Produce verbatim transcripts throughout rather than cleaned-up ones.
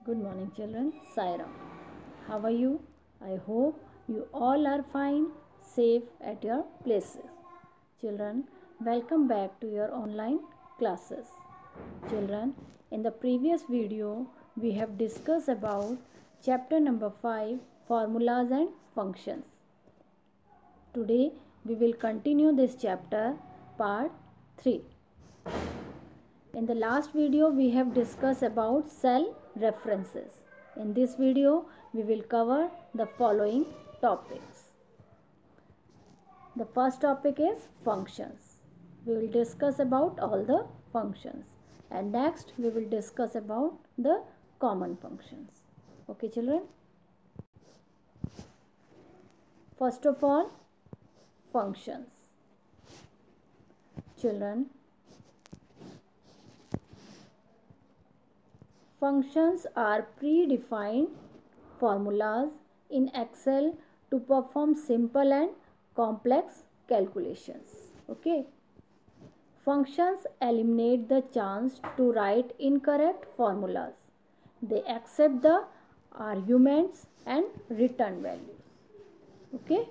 Good morning, children. Saira. How are you? I hope you all are fine, safe at your places. Children, welcome back to your online classes. Children, in the previous video, we have discussed about chapter number five, formulas and functions. Today, we will continue this chapter, part three. In the last video, we have discussed about cell references. In this video, we will cover the following topics. The first topic is functions. We will discuss about all the functions. And next, we will discuss about the common functions. Okay, children? First of all, functions. Children, functions are predefined formulas in Excel to perform simple and complex calculations. Okay. Functions eliminate the chance to write incorrect formulas. They accept the arguments and return values. Okay.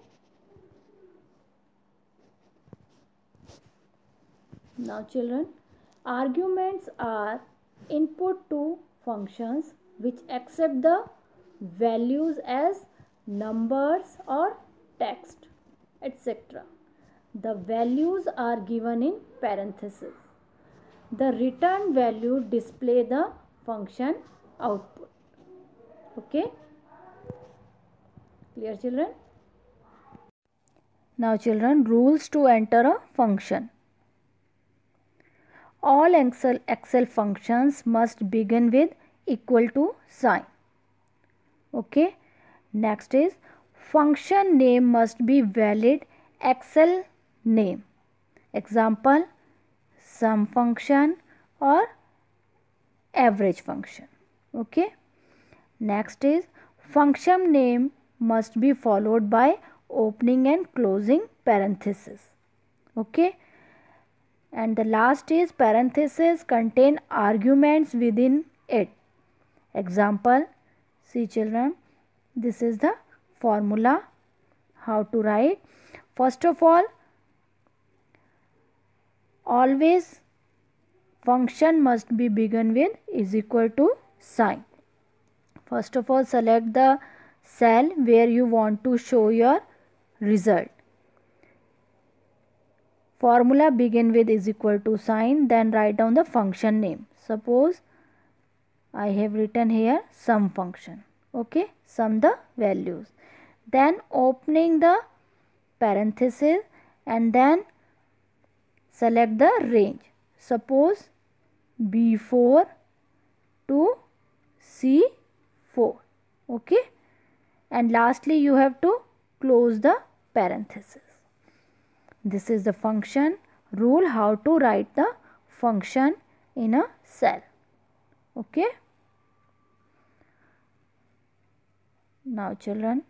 Now children, arguments are input to functions which accept the values as numbers or text, et cetera. The values are given in parentheses. The return value display the function output. Okay? Clear, children? Now children, rules to enter a function. All Excel, Excel functions must begin with equal to sign. Okay. Next is function name must be valid Excel name. Example, sum function or average function. Okay. Next is function name must be followed by opening and closing parenthesis. Okay. And the last is parentheses contain arguments within it. Example, see children, this is the formula how to write. First of all, always function must be begun with is equal to sign. First of all, select the cell where you want to show your result. Formula begin with is equal to sign, then write down the function name. Suppose I have written here sum function. Okay, sum the values. Then opening the parenthesis and then select the range. Suppose B four to C four. Okay, and lastly you have to close the parenthesis. This is the function rule how to write the function in a cell. Okay. Now children,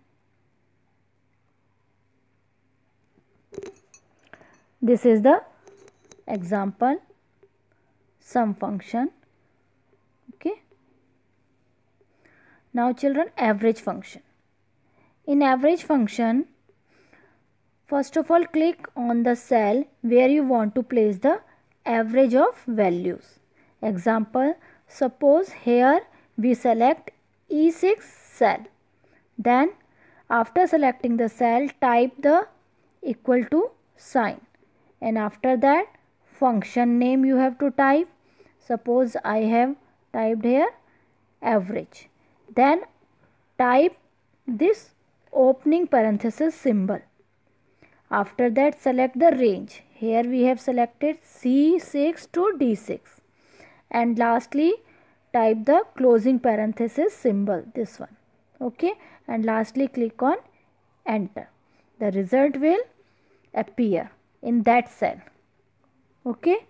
this is the example sum function. Okay. Now children, average function. In average function, first of all, click on the cell where you want to place the average of values. Example, suppose here we select E six cell. Then after selecting the cell, type the equal to sign. And after that, function name you have to type. Suppose I have typed here average. Then type this opening parenthesis symbol. After that, select the range. Here we have selected C six to D six. And lastly, type the closing parenthesis symbol, this one. Okay. And lastly, click on enter. The result will appear in that cell. Okay.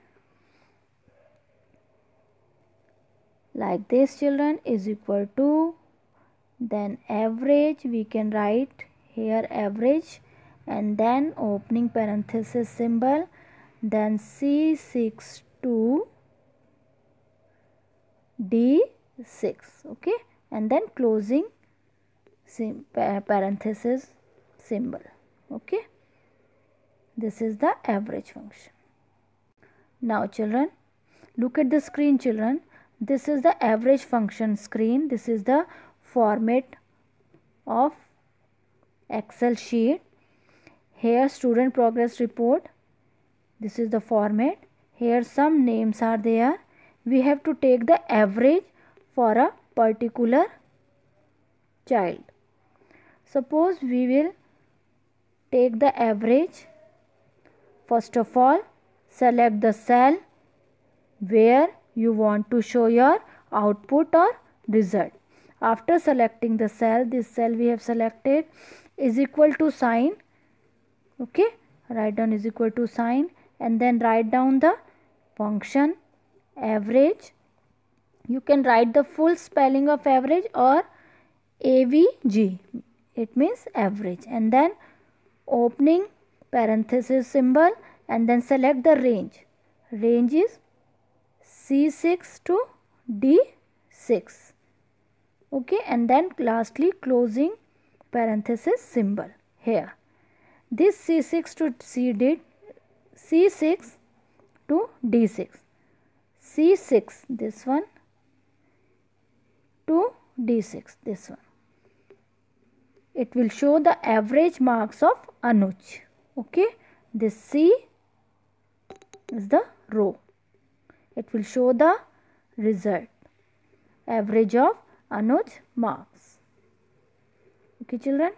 Like this children is equal to, then average, we can write here average, and then opening parenthesis symbol, then C six to D six. Okay, and then closing sim parenthesis symbol. Okay, this is the average function. Now children, look at the screen children. This is the average function screen. This is the format of Excel sheet. Here student progress report. This is the format. Here some names are there. We have to take the average for a particular child. Suppose we will take the average. First of all, select the cell where you want to show your output or result. After selecting the cell, this cell we have selected is equal to sign. Okay, write down is equal to sign and then write down the function average. You can write the full spelling of average or A V G. It means average, and then opening parenthesis symbol and then select the range. Range is C six to D six. Okay, and then lastly closing parenthesis symbol here. This C six to C D, C six to D six, C six this one to D six this one. It will show the average marks of Anuj. Okay, this C is the row. It will show the result, average of Anuj marks. Okay children.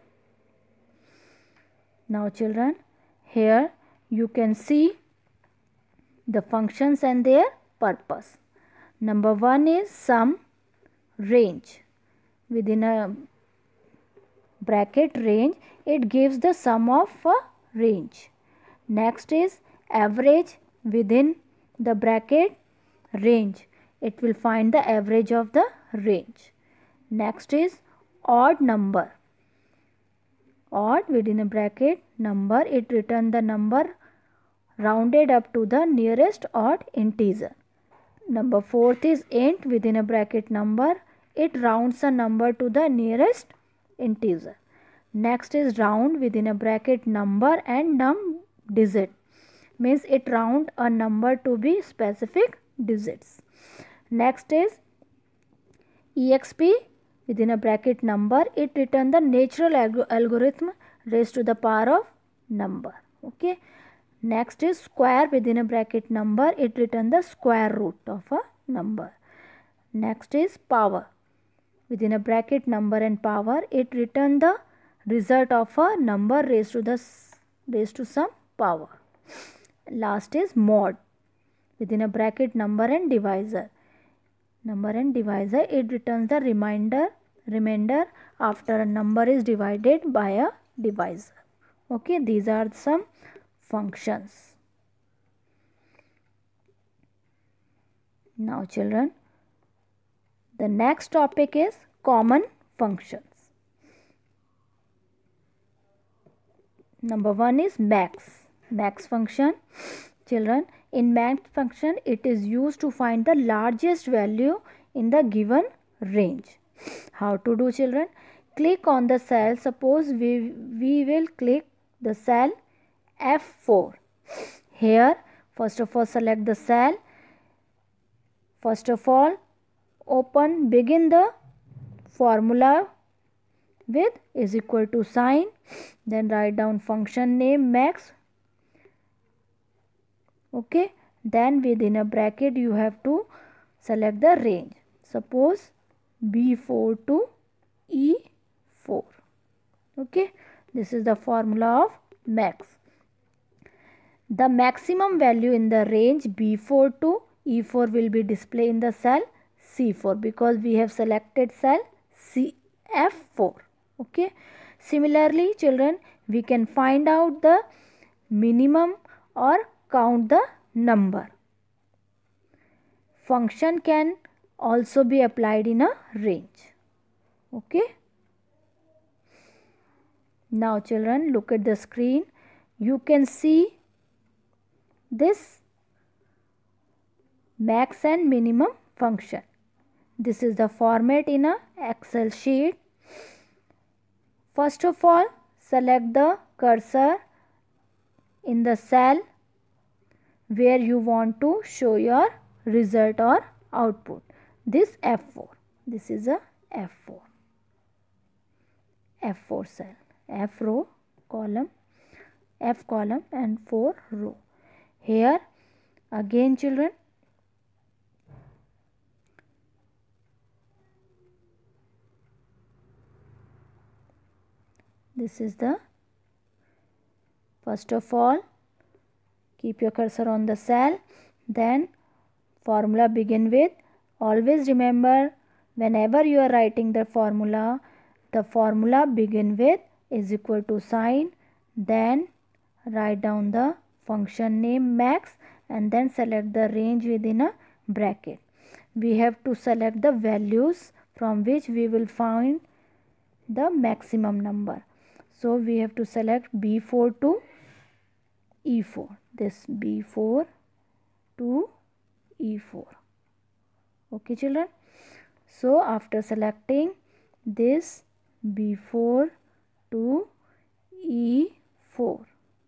Now children, here you can see the functions and their purpose. Number one is sum range. Within a bracket range, it gives the sum of a range. Next is average within the bracket range. It will find the average of the range. Next is odd number. Odd within a bracket number, it return the number rounded up to the nearest odd integer. Number fourth is int within a bracket number. It rounds a number to the nearest integer. Next is round within a bracket number and num digit. Means it round a number to be specific digits. Next is exp within a bracket number. It return the natural alg algorithm raised to the power of number. Okay. Next is square within a bracket number. It return the square root of a number. Next is power within a bracket number and power. It return the result of a number raised to the raised to some power. Last is mod within a bracket number and divisor. Number and divisor, it returns the remainder remainder after a number is divided by a divisor. Okay, these are some functions. Now children, the next topic is common functions. Number one is max. Max function. Children, in max function, it is used to find the largest value in the given range. How to do children? Click on the cell. Suppose we, we will click the cell F four. Here, first of all, select the cell. First of all, open, begin the formula with is equal to sign. Then write down function name max. Okay. Then within a bracket, you have to select the range. Suppose B four to E four. Okay. This is the formula of max. The maximum value in the range B four to E four will be displayed in the cell C four because we have selected cell C F four. Okay. Similarly, children, we can find out the minimum or count the number. Function can also be applied in a range. Okay. Now children, look at the screen. You can see this max and minimum function. This is the format in a Excel sheet. First of all, select the cursor in the cell where you want to show your result or output. This F four. This is a F four. F four cell. F row column. F column and four row. Here again children, this is the, first of all, keep your cursor on the cell, then formula begin with. Always remember, whenever you are writing the formula, the formula begin with is equal to sign, then write down the function name max and then select the range within a bracket. We have to select the values from which we will find the maximum number. So we have to select B four to E four. This B four to E four. Okay children. So after selecting this B four to E four,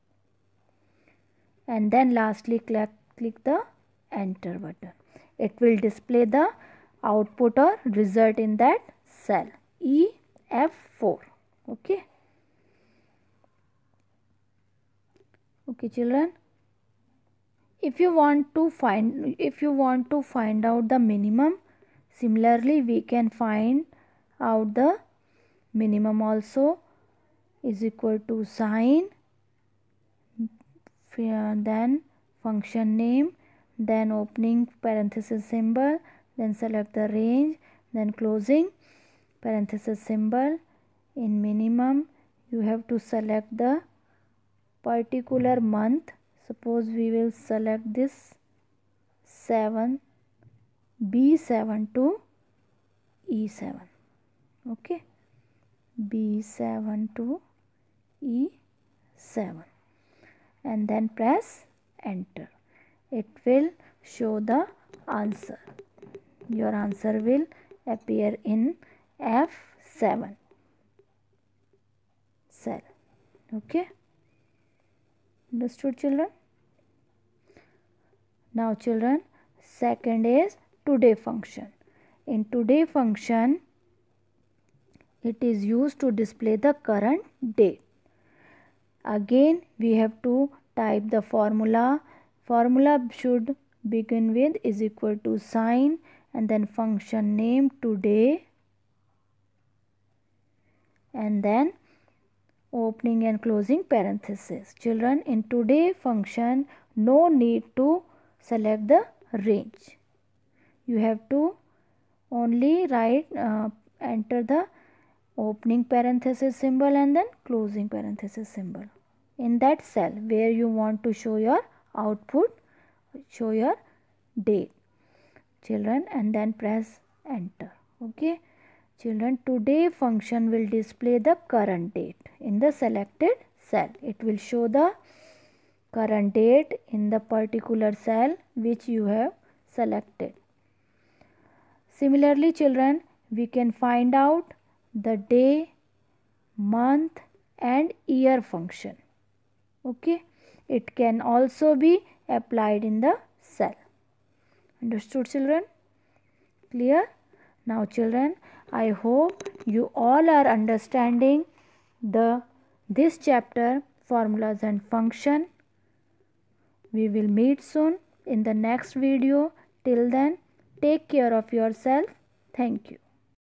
and then lastly click, click the enter button. It will display the output or result in that cell E F four. Okay. Okay children. If you want to find if you want to find out the minimum, similarly we can find out the minimum also. Is equal to sign, then function name, then opening parenthesis symbol, then select the range, then closing parenthesis symbol. In minimum you have to select the particular month. Suppose we will select this seven, B seven to E seven. Okay, B seven to E seven, and then press enter. It will show the answer. Your answer will appear in F seven cell. Okay, understood children? Now children, second is today function. In today function, it is used to display the current date. Again we have to type the formula. Formula should begin with is equal to sign and then function name today, and then opening and closing parenthesis. Children, in today function no need to select the range. You have to only write uh, enter the opening parenthesis symbol and then closing parenthesis symbol in that cell where you want to show your output, show your date children, and then press enter. Okay children, today function will display the current date in the selected cell. It will show the current date in the particular cell which you have selected. Similarly children, we can find out the day, month and year function. Okay, it can also be applied in the cell. Understood children? Clear? Now children, I hope you all are understanding the this chapter, formulas and function. We will meet soon in the next video. Till then, take care of yourself. Thank you.